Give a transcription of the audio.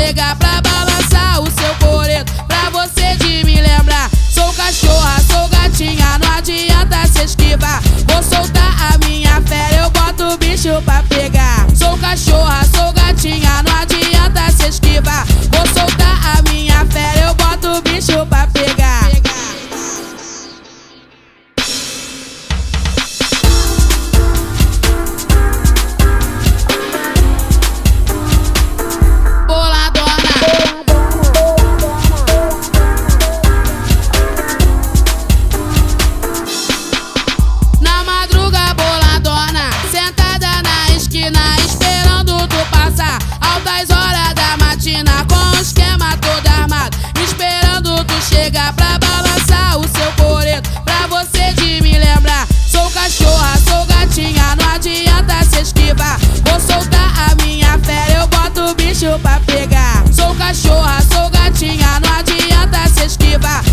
chega pra balançar o seu coreto, pra você de me lembrar. Sou cachorra, sou gatinha, não adianta se esquivar. Vou soltar a minha fera, eu boto o bicho pra pegar. Sou cachorra, sou gatinha, não adianta se esquivar. Vou soltar a minha fera, eu boto o bicho pra pegar. Altas horas da matina com o esquema todo armado, esperando tu chegar pra balançar o seu coreto, pra você de me lembrar. Sou cachorra, sou gatinha, não adianta se esquivar. Vou soltar a minha fera, eu boto o bicho pra pegar. Sou cachorra, sou gatinha, não adianta se esquivar.